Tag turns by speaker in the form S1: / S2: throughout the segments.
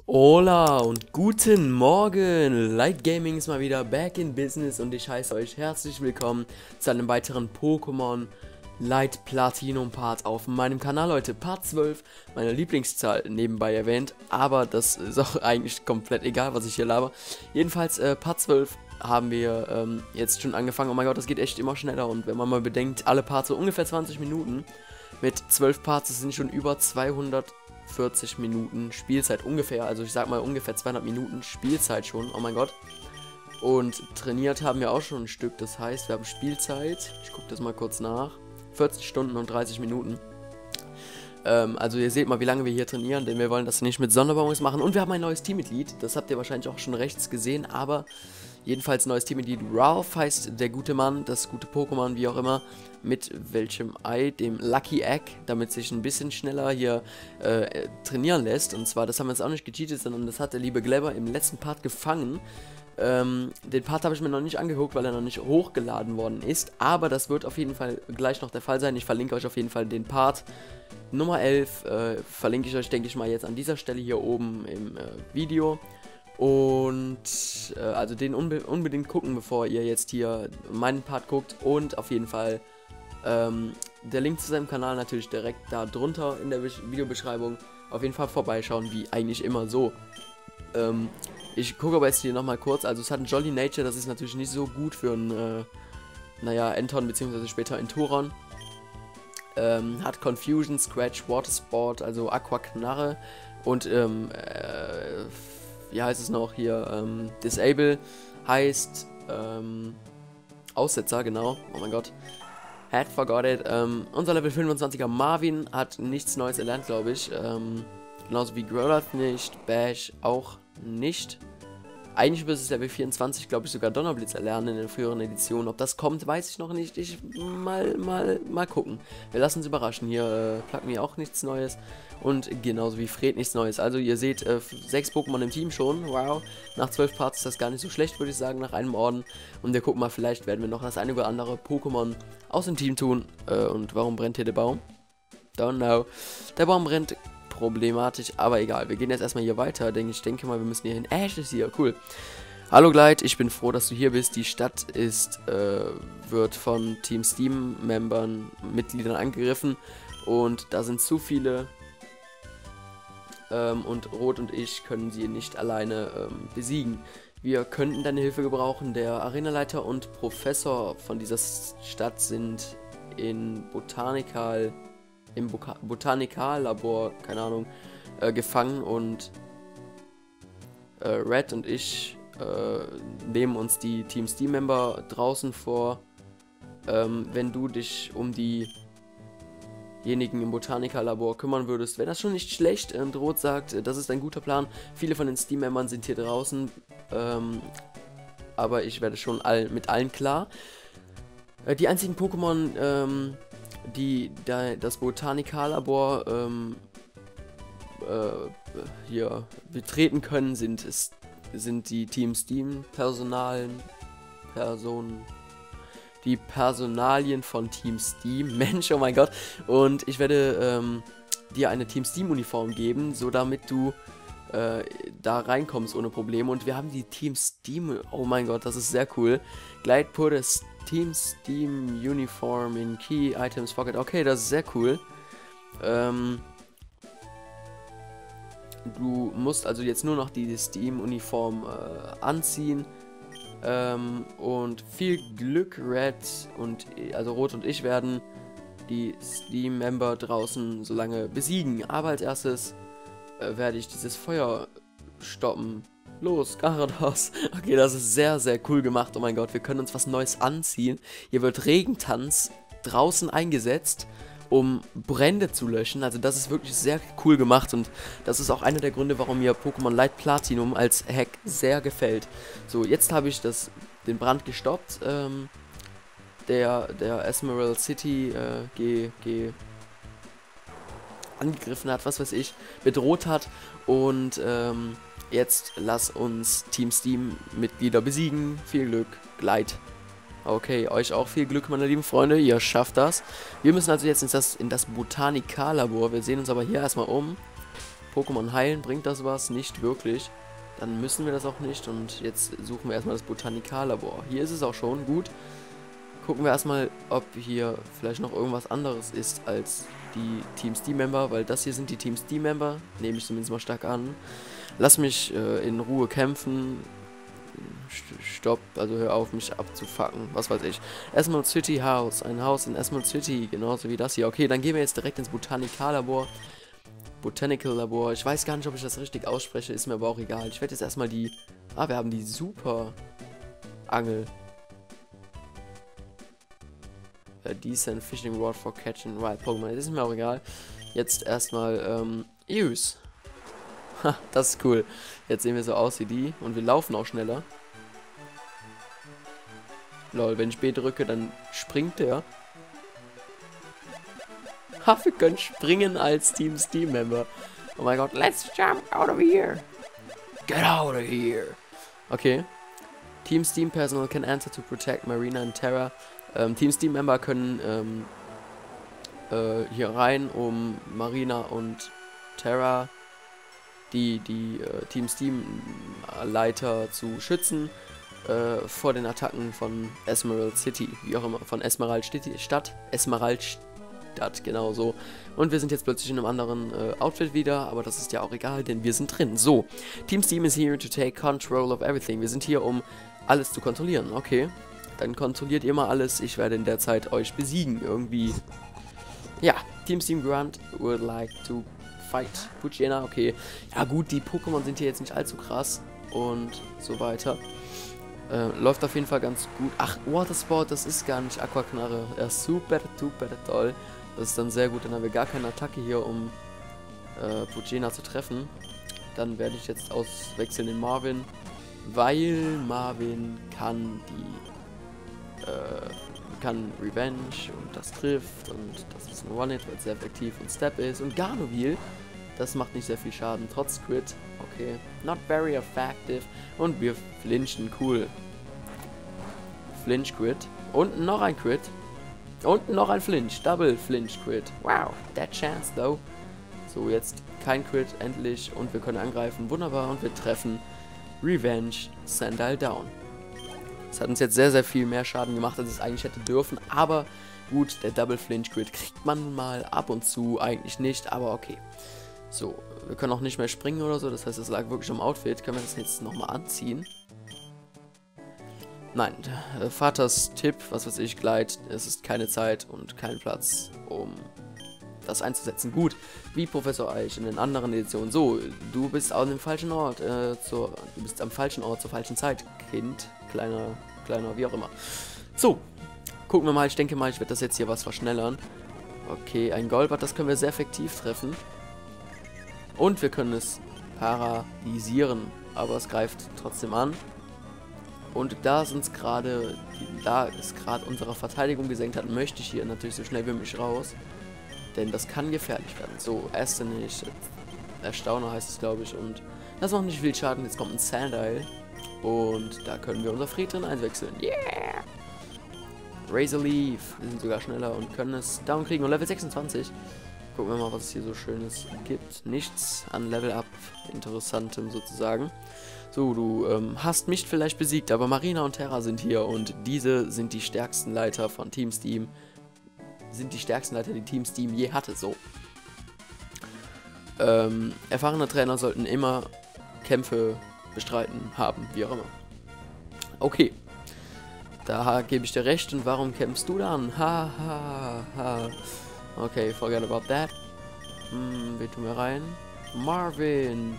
S1: Hola und guten Morgen! Light Gaming ist mal wieder back in business und ich heiße euch herzlich willkommen zu einem weiteren Pokémon Light Platinum Part auf meinem Kanal heute. Part 12, meine Lieblingszahl nebenbei erwähnt, aber das ist auch eigentlich komplett egal, was ich hier laber. Jedenfalls Part 12 haben wir jetzt schon angefangen. Oh mein Gott, das geht echt immer schneller und wenn man mal bedenkt, alle Parts so ungefähr 20 Minuten. Mit 12 Parts, das sind schon über 240 Minuten Spielzeit ungefähr, also ich sag mal ungefähr 200 Minuten Spielzeit schon, oh mein Gott. Und trainiert haben wir auch schon ein Stück, das heißt, wir haben Spielzeit, ich gucke das mal kurz nach, 40 Stunden und 30 Minuten. Also ihr seht mal, wie lange wir hier trainieren, denn wir wollen das nicht mit Sonderbonus machen. Und wir haben ein neues Teammitglied, das habt ihr wahrscheinlich auch schon rechts gesehen, aber jedenfalls neues Teammitglied. Ralph heißt der gute Mann, das gute Pokémon, wie auch immer, mit welchem Ei, dem Lucky Egg, damit sich ein bisschen schneller hier trainieren lässt. Und zwar, das haben wir jetzt auch nicht gecheatet, sondern das hat der liebe Glebber im letzten Part gefangen. Den Part habe ich mir noch nicht angeguckt, weil er noch nicht hochgeladen worden ist, aber das wird auf jeden Fall gleich noch der Fall sein. Ich verlinke euch auf jeden Fall den Part Nummer 11, verlinke ich euch, denke ich mal, jetzt an dieser Stelle hier oben im Video. Und also den unbedingt gucken, bevor ihr jetzt hier meinen Part guckt. Und auf jeden Fall der Link zu seinem Kanal natürlich direkt da drunter in der Videobeschreibung. Auf jeden Fall vorbeischauen, wie eigentlich immer so. Ich gucke aber jetzt hier nochmal kurz. Also es hat ein Jolly Nature, das ist natürlich nicht so gut für ein, naja, Enton bzw. später Enturon. Hat Confusion, Scratch, Water Sport, also Aqua Knarre und wie heißt es noch hier, Disable heißt, Aussetzer, genau, oh mein Gott, had forgot it, unser Level 25er Marvin hat nichts Neues erlernt, glaube ich, genauso wie Growlithe nicht, Bash auch nicht. Eigentlich bis es Level 24, glaube ich, sogar Donnerblitz erlernen in den früheren Editionen. Ob das kommt, weiß ich noch nicht. Mal gucken. Wir lassen uns überraschen. Hier Plug Me auch nichts Neues. Und genauso wie Fred nichts Neues. Also ihr seht, 6 Pokémon im Team schon. Wow. Nach 12 Parts ist das gar nicht so schlecht, würde ich sagen, nach einem Orden. Und wir gucken mal, vielleicht werden wir noch das eine oder andere Pokémon aus dem Team tun. Und warum brennt hier der Baum? Don't know. Der Baum brennt problematisch, aber egal. Wir gehen jetzt erstmal hier weiter, denn ich denke mal, wir müssen hier hin. Ash ist hier, cool. Hallo Glide, ich bin froh, dass du hier bist. Die Stadt ist, wird von Team Steam-Membern, Mitgliedern angegriffen und da sind zu viele und Rot und ich können sie nicht alleine besiegen. Wir könnten deine Hilfe gebrauchen. Der Arenaleiter und Professor von dieser Stadt sind im Botanikallabor, keine Ahnung, gefangen und Red und ich nehmen uns die Team Steam-Member draußen vor. Wenn du dich um diejenigen im Botanikallabor kümmern würdest, wäre das schon nicht schlecht. Und Rot sagt, das ist ein guter Plan. Viele von den Steam-Membern sind hier draußen, aber ich werde schon mit allen klar. Die einzigen Pokémon, die das Botanikallabor hier betreten können, sind die Team Steam die Personalien von Team Steam. Mensch, oh mein Gott. Und ich werde dir eine Team Steam Uniform geben, so damit du da reinkommst ohne Probleme. Und wir haben die Team Steam, oh mein Gott, das ist sehr cool. Glide put a Team Steam Uniform in Key Items Pocket. Okay, das ist sehr cool. Du musst also jetzt nur noch die Steam Uniform anziehen. Und viel Glück, Red und also Rot und ich werden die Steam-Member draußen so lange besiegen. Aber als erstes werde ich dieses Feuer stoppen. Los, Garados. Okay, das ist sehr, sehr cool gemacht. Oh mein Gott, wir können uns was Neues anziehen. Hier wird Regentanz draußen eingesetzt, um Brände zu löschen. Also das ist wirklich sehr cool gemacht und das ist auch einer der Gründe, warum mir Pokémon Light Platinum als Hack sehr gefällt. So, jetzt habe ich den Brand gestoppt. Der Emerald City angegriffen hat, was weiß ich, bedroht hat und jetzt lass uns Team Steam Mitglieder besiegen. Viel Glück, Glide. Okay, euch auch viel Glück, meine lieben Freunde, ihr schafft das. Wir müssen also jetzt in das Botanikallabor. Wir sehen uns aber hier erstmal um. Pokémon heilen, bringt das was? Nicht wirklich. Dann müssen wir das auch nicht. Und jetzt suchen wir erstmal das Botanikallaboratory. Hier ist es auch schon, gut. Gucken wir erstmal, ob hier vielleicht noch irgendwas anderes ist als die Team Steam-Member, weil das hier sind die Team Steam-Member, nehme ich zumindest mal stark an. Lass mich in Ruhe kämpfen. Stopp, also hör auf, mich abzufacken, was weiß ich. Emerald City House, ein Haus in Emerald City, genauso wie das hier. Okay, dann gehen wir jetzt direkt ins Botanikallaboratory. Botanical Labor, ich weiß gar nicht, ob ich das richtig ausspreche, ist mir aber auch egal. Ich werde jetzt erstmal die... Ah, wir haben die Super Angel. A decent fishing rod for catching wild Pokémon. Das ist mir auch egal. Jetzt erstmal, Use. Ha, das ist cool. Jetzt sehen wir so aus wie die. Und wir laufen auch schneller. Lol, wenn ich B drücke, dann springt der. Ha, wir können springen als Team Steam-Member. Oh mein Gott, let's jump out of here. Get out of here. Okay. Team Steam Personnel can enter to protect Marina and Terra. Team Steam Member können hier rein, um Marina und Terra, die Team Steam Leiter zu schützen vor den Attacken von Emerald City, wie auch immer, von Emerald Stadt, genau so. Und wir sind jetzt plötzlich in einem anderen Outfit wieder, aber das ist ja auch egal, denn wir sind drin. So, Team Steam is here to take control of everything. Wir sind hier, um alles zu kontrollieren. Okay, dann kontrolliert ihr mal alles. Ich werde in der Zeit euch besiegen, irgendwie. Ja, Team Steam Grant would like to fight Poochyena. Okay, ja gut, die Pokémon sind hier jetzt nicht allzu krass und so weiter. Läuft auf jeden Fall ganz gut. Ach, Watersport, das ist gar nicht Aquaknarre. Ja, super, super toll. Das ist dann sehr gut. Dann haben wir gar keine Attacke hier, um Poochyena zu treffen. Dann werde ich jetzt auswechseln in Marvin, weil Marvin kann kann Revenge und das trifft und das ist ein One-Hit, weil es sehr effektiv und Step ist. Und Garnovil, das macht nicht sehr viel Schaden, trotz Crit. Okay, not very effective. Und wir flinchen, cool. Flinch Crit. Und noch ein Crit. Und noch ein Flinch. Double Flinch Crit. Wow, that chance though. So, jetzt kein Crit, endlich. Und wir können angreifen. Wunderbar. Und wir treffen Revenge Sandile down. Das hat uns jetzt sehr, sehr viel mehr Schaden gemacht, als es eigentlich hätte dürfen. Aber gut, der Double Flinch Crit kriegt man mal ab und zu. Eigentlich nicht, aber okay. So, wir können auch nicht mehr springen oder so. Das heißt, es lag wirklich am Outfit. Können wir das jetzt nochmal anziehen? Nein, Vaters Tipp, was weiß ich, Gleit. Es ist keine Zeit und kein Platz, um das einzusetzen. Gut, wie Professor Eich in den anderen Editionen. So, du bist an dem falschen Ort, du bist am falschen Ort zur falschen Zeit, Kind. Kleiner, wie auch immer. So, gucken wir mal. Ich denke mal, ich werde das jetzt hier was verschnellern. Okay, ein Golbat, das können wir sehr effektiv treffen. Und wir können es paralysieren, aber es greift trotzdem an. Und da es gerade unsere Verteidigung gesenkt hat, möchte ich hier natürlich so schnell wie möglich raus. Denn das kann gefährlich werden. So, Astonished, Erstauner heißt es, glaube ich. Und das macht nicht viel Schaden. Jetzt kommt ein Sandile. Und da können wir unser Friedrin einwechseln. Yeah! Razor Leaf. Wir sind sogar schneller und können es down kriegen. Und Level 26. Gucken wir mal, was es hier so Schönes gibt. Nichts an Level-Up Interessantem sozusagen. So, du hast mich vielleicht besiegt, aber Marina und Terra sind hier. Und diese sind die stärksten Leiter von Team Steam. Sind die stärksten Leiter, die Team Steam je hatte. So. Erfahrene Trainer sollten immer Kämpfe bestreiten haben, wie auch immer. Okay. Da gebe ich dir recht. Und warum kämpfst du dann? Ha, ha, ha. Okay, forget about that. Wen tun wir rein? Marvin.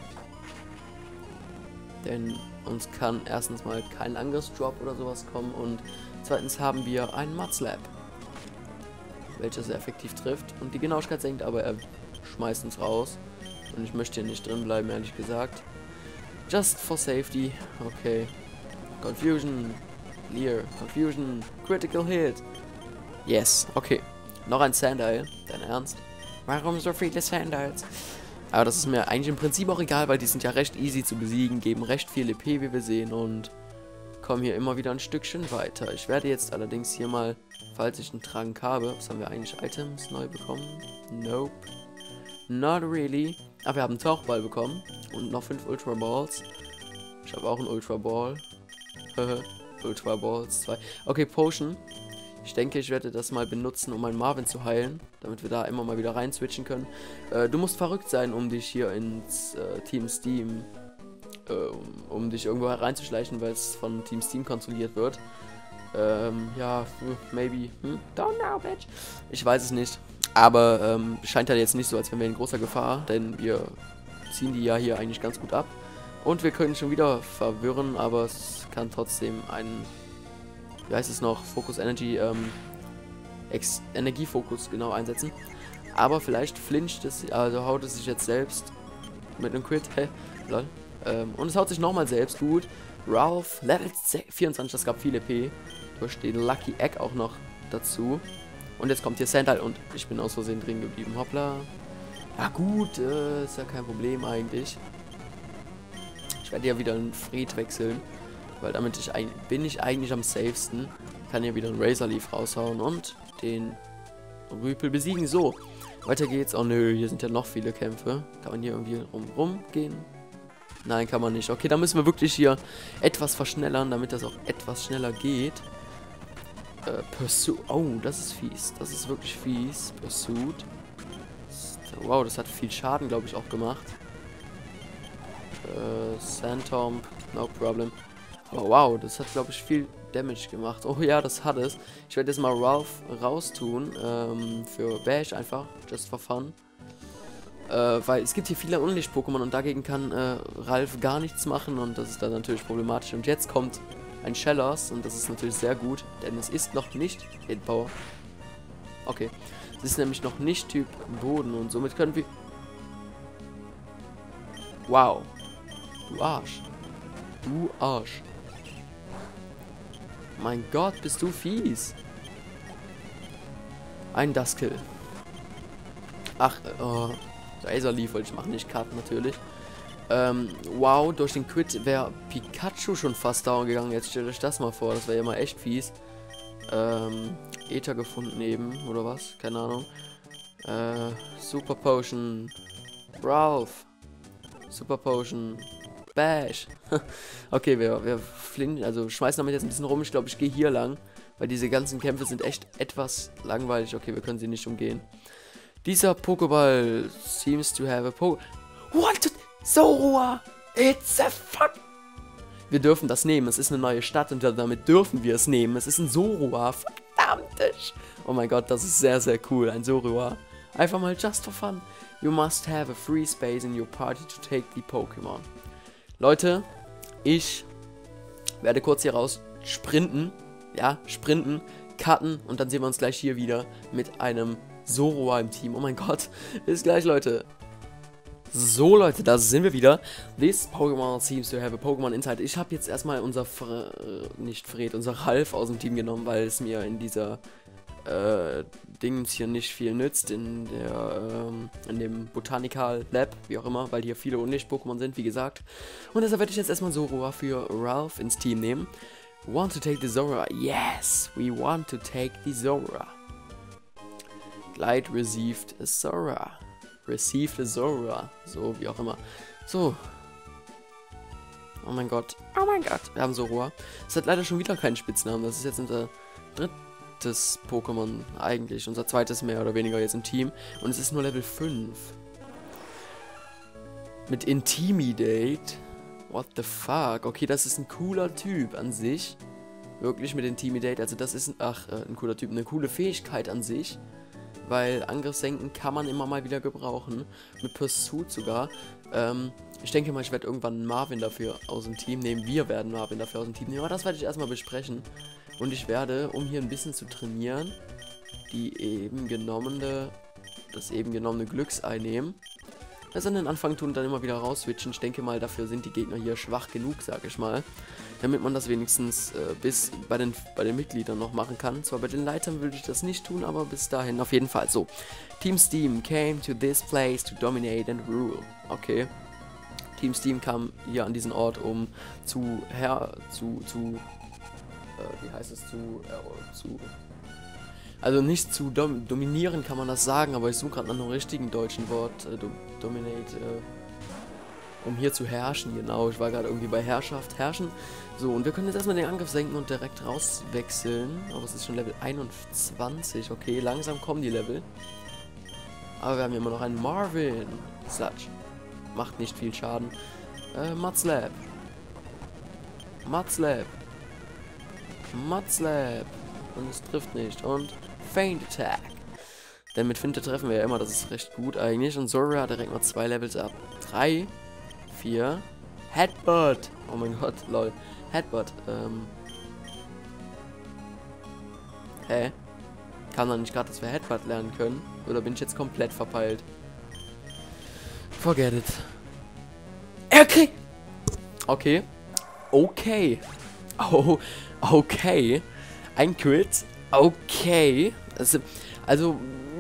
S1: Denn uns kann erstens mal kein Angriffsdrop oder sowas kommen. Und zweitens haben wir einen Mudslap, welcher sehr effektiv trifft. Und die Genauigkeit senkt, aber er schmeißt uns raus. Und ich möchte hier nicht drin bleiben, ehrlich gesagt. Just for safety. Okay. Confusion. Leer. Confusion. Critical Hit. Yes. Okay. Noch ein Sandile. Dein Ernst? Warum so viele Sandiles? Aber das ist mir eigentlich im Prinzip auch egal, weil die sind ja recht easy zu besiegen, geben recht viel EP, wie wir sehen, und kommen hier immer wieder ein Stückchen weiter. Ich werde jetzt allerdings hier mal, falls ich einen Trank habe, was haben wir eigentlich, Items neu bekommen? Nope. Not really. Aber wir haben einen Tauchball bekommen. Und noch 5 Ultra Balls. Ich habe auch einen Ultra Ball. Ultra Balls 2. Okay, Potion. Ich denke, ich werde das mal benutzen, um meinen Marvin zu heilen. Damit wir da immer mal wieder rein switchen können. Du musst verrückt sein, um dich hier ins Team Steam... um dich irgendwo reinzuschleichen, weil es von Team Steam kontrolliert wird. Ja, maybe. Don't know, bitch. Ich weiß es nicht. Aber scheint halt jetzt nicht so, als wären wir in großer Gefahr, denn wir ziehen die ja hier eigentlich ganz gut ab. Und wir können schon wieder verwirren, aber es kann trotzdem einen, wie heißt es noch, Focus Energy, Energiefokus genau einsetzen. Aber vielleicht flincht es, also haut es sich jetzt selbst mit einem Crit, lol. Und es haut sich nochmal selbst, gut. Ralph, Level 24, das gab viele P. Durch den Lucky Egg auch noch dazu. Und jetzt kommt hier Sandal und ich bin aus Versehen drin geblieben. Hoppla. Ja gut, ist ja kein Problem eigentlich. Ich werde ja wieder einen Fred wechseln. Weil damit bin ich eigentlich am safesten. Kann hier wieder einen Razor Leaf raushauen und den Rüpel besiegen. So, weiter geht's. Oh nö, hier sind ja noch viele Kämpfe. Kann man hier irgendwie rumgehen? Nein, kann man nicht. Okay, dann müssen wir wirklich hier etwas verschnellern, damit das auch etwas schneller geht. Pursuit. Oh, das ist fies. Das ist wirklich fies. Pursuit. Wow, das hat viel Schaden, glaube ich, auch gemacht. Sandtomb. No problem. Aber wow, das hat, glaube ich, viel Damage gemacht. Oh ja, das hat es. Ich werde jetzt mal Ralph raustun. Für Bash einfach. Just for fun. Weil es gibt hier viele Unlicht-Pokémon und dagegen kann Ralph gar nichts machen und das ist dann natürlich problematisch. Und jetzt kommt ein Shellos und das ist natürlich sehr gut, denn es ist noch nicht Hit Power. Okay, es ist nämlich noch nicht Typ Boden und somit können wir... Wow. Du Arsch. Du Arsch. Mein Gott, bist du fies. Ein Duskull. Ach, Razor Leaf wollte ich machen, nicht Cut natürlich. Wow, durch den Crit wäre Pikachu schon fast down gegangen. Jetzt stellt euch das mal vor, das wäre ja mal echt fies. Ether gefunden eben, oder was? Keine Ahnung. Super Potion. Ralph. Super Potion. Bash. Okay, wir also schmeißen damit jetzt ein bisschen rum. Ich glaube, ich gehe hier lang, weil diese ganzen Kämpfe sind echt etwas langweilig. Okay, wir können sie nicht umgehen. Dieser Pokéball seems to have a What? Zorua! It's a fuck! Wir dürfen das nehmen. Es ist eine neue Stadt und damit dürfen wir es nehmen. Es ist ein Zorua. Verdammtisch! Oh mein Gott, das ist sehr, sehr cool. Ein Zorua. Einfach mal just for fun. You must have a free space in your party to take the Pokémon. Leute, ich werde kurz hier raus sprinten. Ja, sprinten, cutten und dann sehen wir uns gleich hier wieder mit einem Zorua im Team. Oh mein Gott. Bis gleich, Leute. So, Leute, da sind wir wieder. This Pokémon seems to have a Pokémon Inside. Ich habe jetzt erstmal unser unser Ralph aus dem Team genommen, weil es mir in dieser Dings hier nicht viel nützt. In dem Botanical Lab, wie auch immer, weil hier viele Unlicht-Pokémon sind, wie gesagt. Und deshalb werde ich jetzt erstmal Zorua für Ralph ins Team nehmen. Want to take the Zorua? Yes, we want to take the Zorua. Glide received a Zorua. Received a Zorua. So, wie auch immer. So. Oh mein Gott. Oh mein Gott. Wir haben Zorua. Es hat leider schon wieder keinen Spitznamen. Das ist jetzt unser drittes Pokémon eigentlich. Unser zweites mehr oder weniger jetzt im Team. Und es ist nur Level 5. Mit Intimidate. What the fuck? Okay, das ist ein cooler Typ an sich. Wirklich mit Intimidate. Also das ist ein cooler Typ. Eine coole Fähigkeit an sich. Weil Angriffssenken kann man immer mal wieder gebrauchen. Mit Pursuit sogar. Ich denke mal, ich werde irgendwann Marvin dafür aus dem Team nehmen. Wir werden Marvin dafür aus dem Team nehmen. Aber das werde ich erstmal besprechen. Und ich werde, um hier ein bisschen zu trainieren, das eben genommene Glücksei nehmen. Das an den Anfang tun und dann immer wieder rausswitchen. Ich denke mal, dafür sind die Gegner hier schwach genug, sage ich mal. Damit man das wenigstens bis bei den Mitgliedern noch machen kann. Zwar bei den Leitern würde ich das nicht tun, aber bis dahin auf jeden Fall. So, Team Steam came to this place to dominate and rule. Okay. Team Steam kam hier an diesen Ort, um also nicht zu dominieren kann man das sagen, aber ich suche gerade nach einem richtigen deutschen Wort. Dominate, um hier zu herrschen, genau. Ich war gerade irgendwie bei Herrschaft, herrschen. So, und wir können jetzt erstmal den Angriff senken und direkt rauswechseln. Aber es ist schon Level 21, okay, langsam kommen die Level. Aber wir haben hier immer noch einen Marvin. Sludge. Macht nicht viel Schaden. Mudslap. Mudslap. Mudslap. Und es trifft nicht. Und Feint Attack. Denn mit Finte treffen wir ja immer, das ist recht gut eigentlich. Und Zora hat direkt mal 2 Levels ab. 3, 4. Headbutt. Oh mein Gott, lol. Headbutt. Hä? Kam da nicht gerade, dass wir Headbutt lernen können? Oder bin ich jetzt komplett verpeilt? Forget it. Er kriegt... Okay. Okay. Oh, okay. Ein Crit. Okay. Also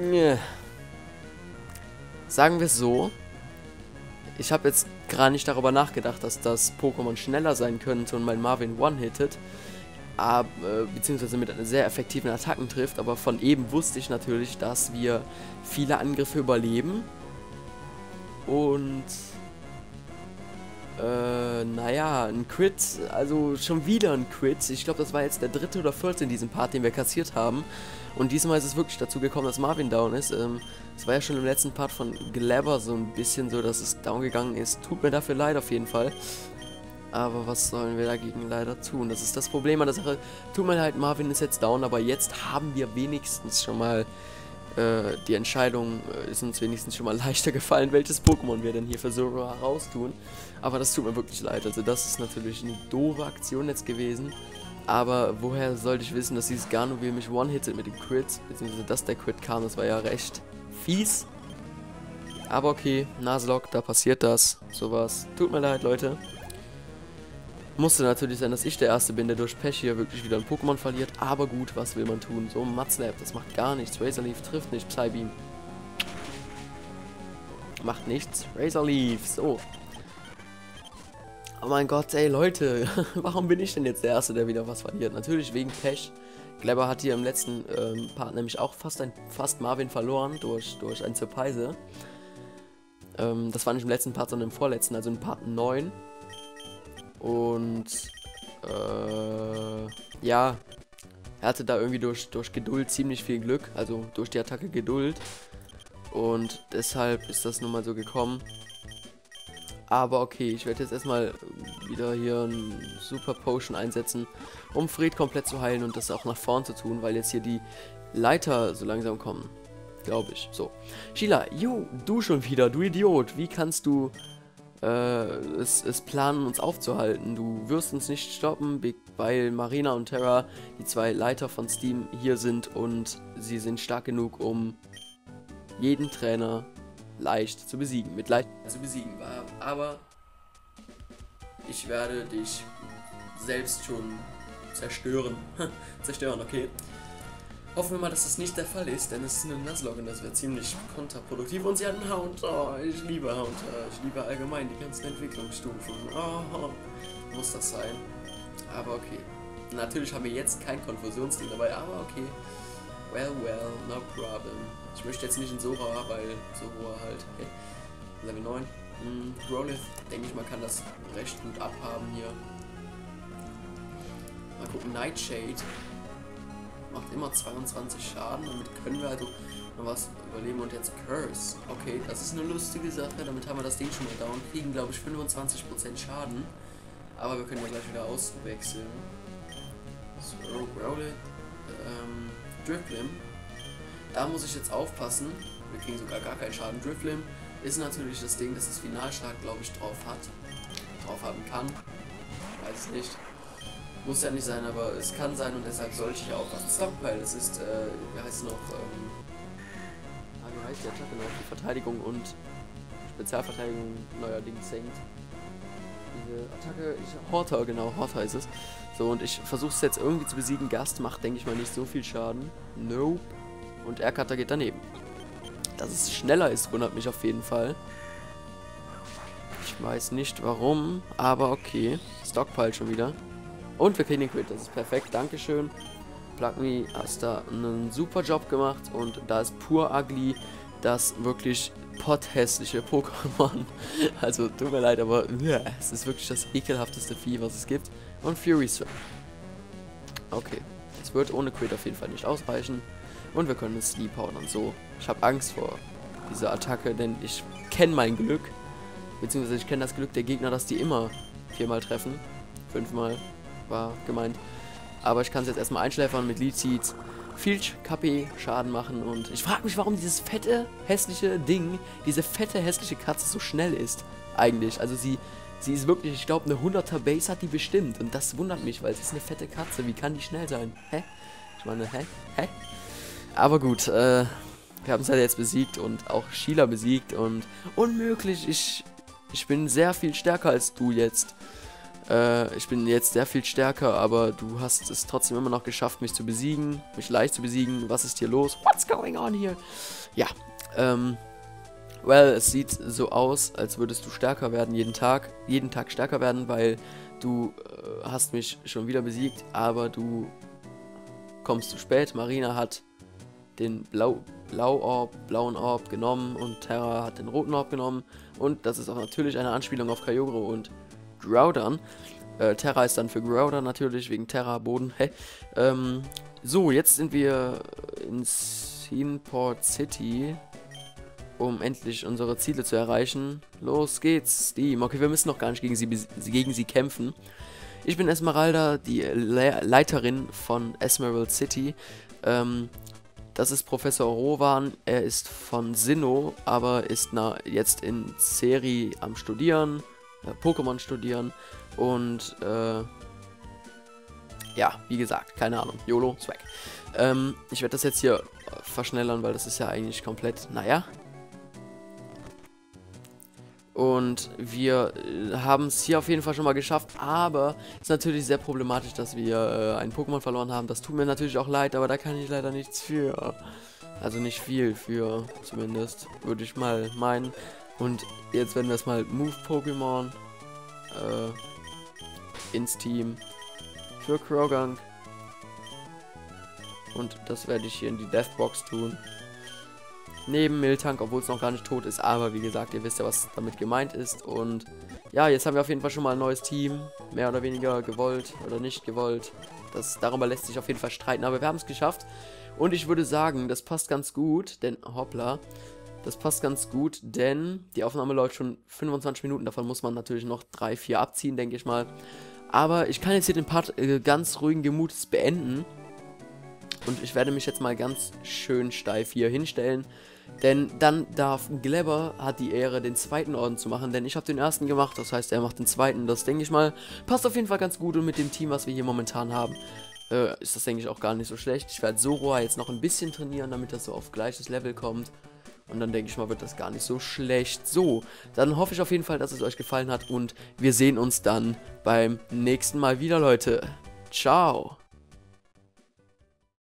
S1: sagen wir es so. Ich habe jetzt gerade nicht darüber nachgedacht, dass das Pokémon schneller sein könnte und mein Marvin one-hittet. Beziehungsweise mit sehr effektiven Attacken trifft. Aber von eben wusste ich natürlich, dass wir viele Angriffe überleben. Und naja, ein Crit, also schon wieder ein Crit. Ich glaube, das war jetzt der 3. oder 4. in diesem Part, den wir kassiert haben. Und diesmal ist es wirklich dazu gekommen, dass Marvin down ist. Es war ja schon im letzten Part von Glabber so ein bisschen so, dass es down gegangen ist. Tut mir dafür leid auf jeden Fall. Aber was sollen wir dagegen leider tun? Das ist das Problem an der Sache. Tut mir leid, Marvin ist jetzt down, aber jetzt haben wir wenigstens schon mal die Entscheidung, ist uns wenigstens schon mal leichter gefallen, welches Pokémon wir denn hier für Zora raustun. Aber das tut mir wirklich leid. Also das ist natürlich eine doofe Aktion jetzt gewesen. Aber woher sollte ich wissen, dass dieses Garnovil mich one-hittet mit dem Crit? Beziehungsweise dass der Crit kam, das war ja recht fies. Aber okay, Nuzlocke, da passiert das. Sowas. Tut mir leid, Leute. Musste natürlich sein, dass ich der Erste bin, der durch Pech hier wirklich wieder ein Pokémon verliert. Aber gut, was will man tun? So, Mudslap, das macht gar nichts. Razor Leaf trifft nicht. Psybeam. Macht nichts. Razor Leaf, so. Oh mein Gott, ey, Leute. Warum bin ich denn jetzt der Erste, der wieder was verliert? Natürlich wegen Pech. Glabber hat hier im letzten Part nämlich auch fast Marvin verloren durch ein Surprise. Das war nicht im letzten Part, sondern im vorletzten, also im Part 9. Und ja, er hatte da irgendwie durch Geduld ziemlich viel Glück, also durch die Attacke Geduld. Und deshalb ist das nun mal so gekommen. Aber okay, ich werde jetzt erstmal wieder hier ein Super Potion einsetzen, um Fred komplett zu heilen und das auch nach vorn zu tun, weil jetzt hier die Leiter so langsam kommen. Glaube ich. So. Sheila, du schon wieder, du Idiot. Wie kannst du es planen, uns aufzuhalten? Du wirst uns nicht stoppen, weil Marina und Terra, die 2 Leiter von Steam, hier sind und sie sind stark genug, um jeden Trainer leicht zu besiegen. Mit leicht zu besiegen. Aber ich werde dich selbst schon zerstören. Zerstören, okay. Hoffen wir mal, dass das nicht der Fall ist, denn es ist eine Nuzlocke und das wäre ziemlich kontraproduktiv. Und sie hat einen Hound. Oh, ich liebe Hound. Ich liebe allgemein die ganzen Entwicklungsstufen. Oh, muss das sein. Aber okay. Natürlich haben wir jetzt kein Konfusionsding dabei, aber okay. Well, no problem. Ich möchte jetzt nicht in Zora, weil Zora halt, okay. Level 9. Growlithe, denke ich mal, kann das recht gut abhaben hier. Mal gucken, Nightshade. Macht immer 22 Schaden, damit können wir also noch was überleben. Und jetzt Curse. Okay, das ist eine lustige Sache, damit haben wir das Ding schon mal down. Kriegen, glaube ich, 25% Schaden. Aber wir können ja gleich wieder auswechseln. So, Growlithe. Drifblim. Da muss ich jetzt aufpassen. Wir kriegen sogar gar keinen Schaden. Drifblim ist natürlich das Ding, das Finalschlag, glaube ich, drauf haben kann. Weiß es nicht. Muss ja nicht sein, aber es kann sein und deshalb sollte ich aufpassen. Stockpile, das ist, wie heißt es noch, wie heißt die Attacke noch? Die Verteidigung und Spezialverteidigung neuerdings senkt. Diese Attacke, Horta, genau, Horta ist es. So, und ich versuche es jetzt irgendwie zu besiegen. Gast macht, denke ich mal, nicht so viel Schaden. Nope. Und Erkater geht daneben. Dass es schneller ist, wundert mich auf jeden Fall. Ich weiß nicht warum, aber okay. Stockpile schon wieder. Und wir kriegen den Crit, das ist perfekt, dankeschön. Plugme, hast da einen super Job gemacht und da ist Pur Ugly das wirklich potthässliche Pokémon. Also, tut mir leid, aber es ist wirklich das ekelhafteste Vieh, was es gibt. Und Fury Swim. Okay, es wird ohne Crit auf jeden Fall nicht ausreichen. Und wir können es Sleep hauen und so. Ich habe Angst vor dieser Attacke, denn ich kenne mein Glück. Beziehungsweise ich kenne das Glück der Gegner, dass die immer 4-mal treffen. 5-mal war gemeint. Aber ich kann es jetzt erstmal einschläfern mit Leech Seeds. Viel KP Schaden machen. Und ich frage mich, warum dieses fette, hässliche Ding, diese fette, hässliche Katze so schnell ist. Eigentlich. Also sie ist wirklich, ich glaube, eine 100er Base hat die bestimmt. Und das wundert mich, weil sie ist eine fette Katze. Wie kann die schnell sein? Hä? Ich meine, hä? Aber gut, wir haben es halt jetzt besiegt und auch Sheila besiegt. Und unmöglich, ich bin sehr viel stärker als du jetzt. Ich bin jetzt sehr viel stärker, aber du hast es trotzdem immer noch geschafft, mich zu besiegen. Mich leicht zu besiegen. Was ist hier los? What's going on here? Ja, well, es sieht so aus, als würdest du stärker werden jeden Tag stärker werden, weil du hast mich schon wieder besiegt, aber du kommst zu spät. Marina hat den blauen Orb genommen und Terra hat den roten Orb genommen. Und das ist auch natürlich eine Anspielung auf Kyogre und Groudon. Terra ist dann für Groudon natürlich, wegen Terra, Boden. Hey. So, jetzt sind wir in Seaport City, um endlich unsere Ziele zu erreichen. Los geht's, Steam. Okay, wir müssen noch gar nicht gegen sie kämpfen. Ich bin Esmeralda, die Leiterin von Emerald City. Das ist Professor Rowan. Er ist von Sinnoh, aber ist jetzt in Seri am Studieren. Pokémon studieren und ja, wie gesagt, keine Ahnung, YOLO, Swag. Ich werde das jetzt hier verschnellern, weil das ist ja eigentlich komplett, naja. Und wir haben es hier auf jeden Fall schon mal geschafft, aber es ist natürlich sehr problematisch, dass wir ein Pokémon verloren haben. Das tut mir natürlich auch leid, aber da kann ich leider nichts für. Also nicht viel für, zumindest, würde ich mal meinen. Und jetzt werden wir es mal Move-Pokémon ins Team für Croagunk. Und das werde ich hier in die Deathbox tun. Neben Miltank, obwohl es noch gar nicht tot ist. Aber wie gesagt, ihr wisst ja, was damit gemeint ist. Und ja, jetzt haben wir auf jeden Fall schon mal ein neues Team. Mehr oder weniger gewollt oder nicht gewollt. Darüber lässt sich auf jeden Fall streiten. Aber wir haben es geschafft. Und ich würde sagen, das passt ganz gut. Denn, hoppla. Das passt ganz gut, denn die Aufnahme läuft schon 25 Minuten. Davon muss man natürlich noch 3, 4 abziehen, denke ich mal. Aber ich kann jetzt hier den Part ganz ruhigen Gemutes beenden. Und ich werde mich jetzt mal ganz schön steif hier hinstellen. Denn dann darf Glebber, hat die Ehre, den zweiten Orden zu machen. Denn ich habe den ersten gemacht, das heißt, er macht den zweiten. Das, denke ich mal, passt auf jeden Fall ganz gut. Und mit dem Team, was wir hier momentan haben, ist das, denke ich, auch gar nicht so schlecht. Ich werde Zoroa jetzt noch ein bisschen trainieren, damit das so auf gleiches Level kommt. Und dann denke ich mal, wird das gar nicht so schlecht. So, dann hoffe ich auf jeden Fall, dass es euch gefallen hat. Und wir sehen uns dann beim nächsten Mal wieder, Leute. Ciao.